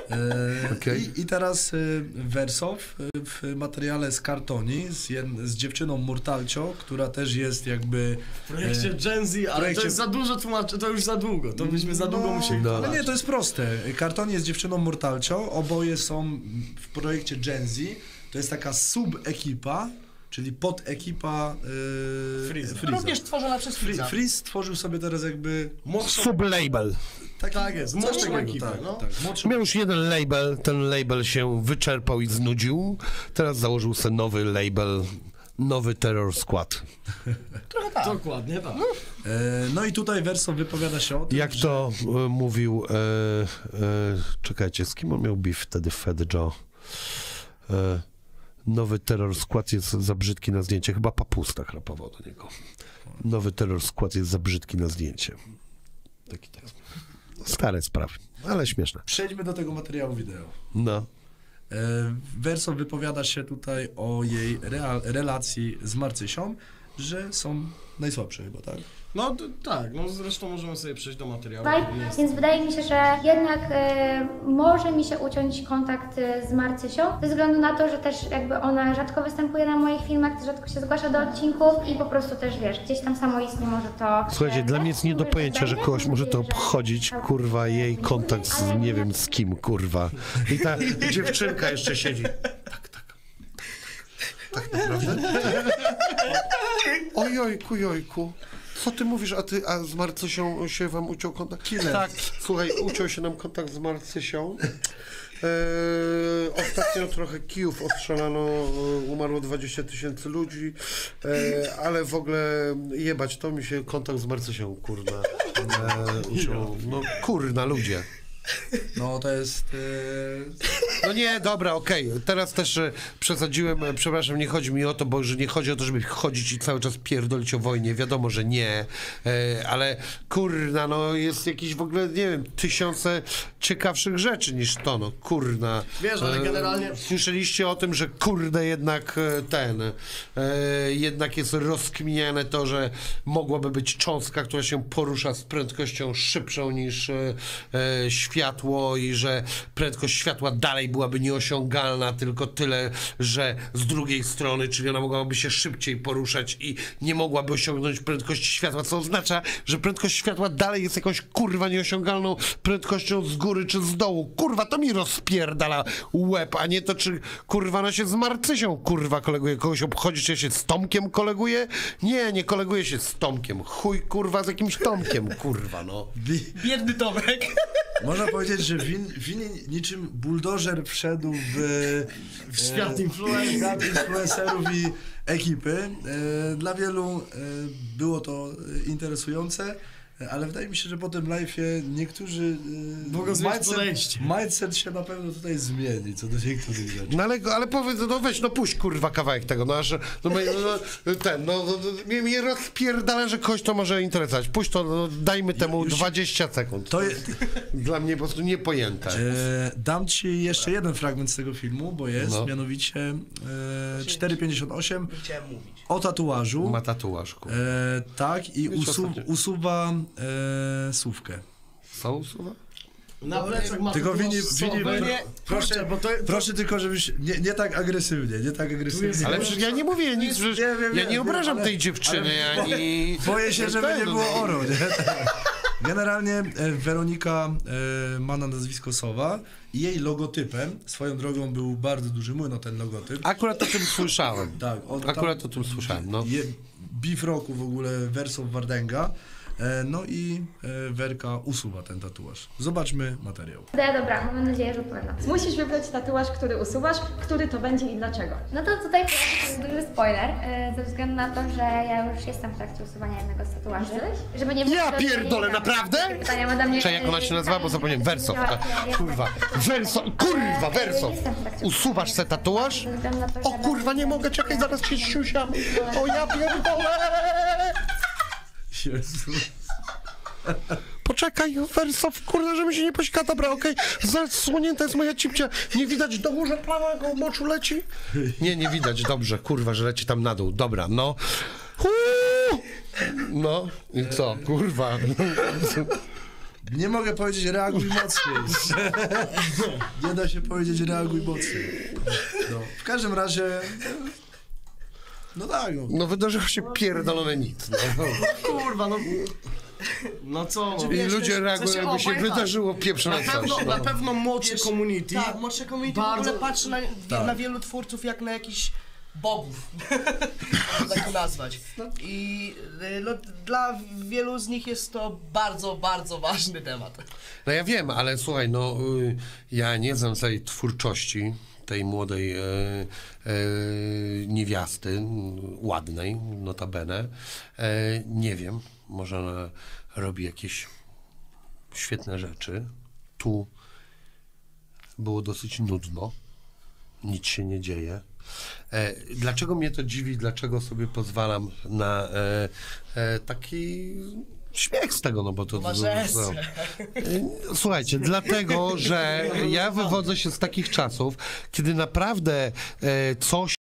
Okay. I teraz Wersow w materiale z Kartoni z dziewczyną Murtalcio, która też jest jakby... W projekcie Gen Z, ale to jest za dużo tłumaczy, to już za długo, to byśmy za długo musieli no nie, to jest proste. Kartoni jest dziewczyną Murtalcio, oboje są w projekcie Gen Z, to jest taka sub-ekipa, czyli podekipa Freeza. Również tworzona przez Freeza. Freeze stworzył sobie teraz jakby... Sublabel. Tak jest, młodszą ekipę, tak, no. Tak, Miał już jeden label, ten label się wyczerpał i znudził. Teraz założył sobie nowy label, nowy Terror Squad. Trochę tak. Dokładnie tak. No i tutaj Wersow wypowiada się o tym, Jak to mówił, czekajcie, z kim on miał beef wtedy, Fed Joe? Nowy Terror Squad jest za brzydki na zdjęcie. Chyba Papusta rapował do niego. Nowy Terror Squad jest za brzydki na zdjęcie. Taki tekst. Stare sprawy, ale śmieszne. Przejdźmy do tego materiału wideo. No. Wersow wypowiada się tutaj o jej relacji z Marcysią, że są najsłabsze chyba, tak? No tak, no zresztą możemy sobie przejść do materiału. Więc wydaje mi się, że jednak może mi się uciąć kontakt z Marcysią, ze względu na to, że też jakby ona rzadko występuje na moich filmach, rzadko się zgłasza do odcinków i po prostu też wiesz, gdzieś tam samoistnie może to... Słuchajcie, dla mnie jest nie do pojęcia, że kogoś może to obchodzić, kurwa, jej kontakt z nie wiem z kim, kurwa. I ta dziewczynka jeszcze siedzi. Tak naprawdę? Ojojku. Co ty mówisz, a z Marcysią się wam uciął kontakt? Killer. Tak, słuchaj, uciął się nam kontakt z Marcysią. Ostatnio trochę kijów ostrzelano, umarło 20 000 ludzi, ale w ogóle jebać, to mi się kontakt z Marcysią, kurna, uciął. No kurna, ludzie. No to jest... No nie, dobra, okej. Teraz też przesadziłem, przepraszam, nie chodzi mi o to, bo że nie chodzi o to, żeby chodzić i cały czas pierdolić o wojnie, wiadomo, że nie, ale kurna, no jest jakieś w ogóle, nie wiem, tysiące ciekawszych rzeczy niż to, no kurna. Wiesz, ale generalnie... Słyszeliście o tym, że kurde jednak jednak jest rozkminiane to, że mogłaby być cząstka, która się porusza z prędkością szybszą niż światło i że prędkość światła dalej byłaby nieosiągalna, tylko tyle, że z drugiej strony, czyli ona mogłaby się szybciej poruszać i nie mogłaby osiągnąć prędkości światła, co oznacza, że prędkość światła dalej jest jakąś kurwa nieosiągalną prędkością z góry czy z dołu. Kurwa, to mi rozpierdala łeb, a nie to, czy kurwa ona się z Marcysią kurwa koleguje. Kogoś obchodzi, czy ja się z Tomkiem koleguję? Nie koleguję się z Tomkiem. Chuj kurwa z jakimś Tomkiem, kurwa no. Biedny Tomek. Można powiedzieć, że Wini niczym buldożer wszedł w świat influencerów i ekipy. Dla wielu było to interesujące, ale wydaje mi się, że po tym live'ie niektórzy mindset się na pewno tutaj zmieni, co do niektórych rzeczy. No ale powiedz, no weź, no puść kurwa kawałek tego, no aż, mnie rozpierdala, że kogoś to może interesować. Puść to, no, dajmy temu 20 sekund. To dla mnie po prostu niepojęte. Dam ci jeszcze jeden fragment z tego filmu, bo jest, mianowicie 4,58 o tatuażu. Ma tatuaż, kurwa. Tak, i usuwa słówkę. Co usuwa? Na plecach ma tylko Wini, proszę to... tylko, żebyś nie tak agresywnie, Ale przecież ja nie mówię nic, że ja nie obrażam tej dziewczyny, ani... Boję się, żeby nie było oro, nie? Generalnie Weronika ma na nazwisko Sowa i jej logotypem, swoją drogą był bardzo duży młyn o ten logotyp. Akurat o tym słyszałem. Tak. Akurat o tym słyszałem, no. Beef roku w ogóle Wersow Wardęga. No i Werka usuwa ten tatuaż. Zobaczmy materiał. Dobra, mam nadzieję, że odpowiadam. Musisz wybrać tatuaż, który usuwasz, który to będzie i dlaczego. No to tutaj jest duży spoiler, ze względu na to, że ja już jestem w trakcie usuwania jednego z tatuaży. Żeby nie Ja pierdolę, naprawdę? Czy jak ona się nazywa, bo zapomniałem, Wersow. Kurwa, Wersow. Usuwasz se tatuaż? O kurwa, nie mogę, czekaj, zaraz się siusiam. O ja pierdolę. Jezu. Poczekaj, Wersow, kurwa, żeby się nie pośka, dobra, okej. Zasłonięta jest moja cipcia. Nie widać do górze prawego moczu leci? Nie widać, dobrze, kurwa, że leci tam na dół. Dobra, no. No, i co, kurwa. Nie mogę powiedzieć reaguj mocniej. Nie da się powiedzieć reaguj mocniej. No, w każdym razie... No tak, no. No wydarzyło się pierdolone nic. No. Kurwa, no... No co? I wiesz, ludzie też- reagują, w sensie, jakby się powiem tak. wydarzyło pieprzone coś. Na pewno młodsze community. Tak, młodsze community Bardzo- w ogóle patrzy na wielu twórców jak na jakichś bogów, można tak to nazwać. I no, dla wielu z nich jest to bardzo, bardzo ważny temat. No ja wiem, ale słuchaj, no ja nie znam całej twórczości tej młodej niewiasty, ładnej notabene. Nie wiem, może ona robi jakieś świetne rzeczy. Tu było dosyć nudno, nic się nie dzieje. Dlaczego mnie to dziwi, dlaczego sobie pozwalam na taki śmiech z tego, no bo to... Słuchajcie, dlatego, że ja wywodzę się z takich czasów, kiedy naprawdę coś